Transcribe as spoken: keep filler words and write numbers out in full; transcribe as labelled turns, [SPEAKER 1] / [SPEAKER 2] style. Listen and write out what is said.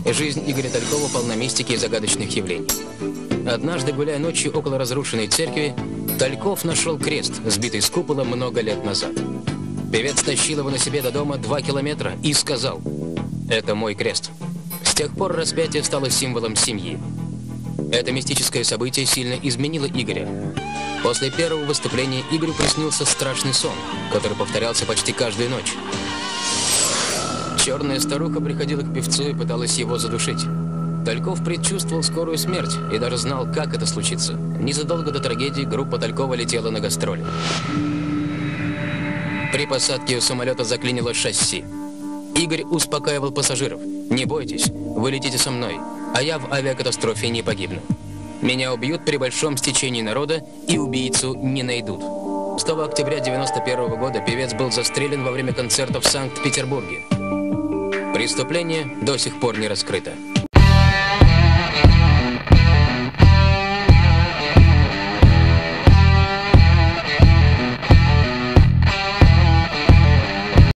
[SPEAKER 1] Жизнь Игоря Талькова полна мистики и загадочных явлений. Однажды, гуляя ночью около разрушенной церкви, Тальков нашел крест, сбитый с купола много лет назад. Певец тащил его на себе до дома два километра и сказал: «Это мой крест». С тех пор распятие стало символом семьи. Это мистическое событие сильно изменило Игоря. После первого выступления Игорю приснился страшный сон, который повторялся почти каждую ночь. Черная старуха приходила к певцу и пыталась его задушить. Тальков предчувствовал скорую смерть и даже знал, как это случится. Незадолго до трагедии группа Талькова летела на гастроли. При посадке у самолета заклинило шасси. Игорь успокаивал пассажиров: «Не бойтесь, вы летите со мной, а я в авиакатастрофе не погибну. Меня убьют при большом стечении народа, и убийцу не найдут». шестого октября девяносто первого года певец был застрелен во время концерта в Санкт-Петербурге. Преступление до сих пор не раскрыто.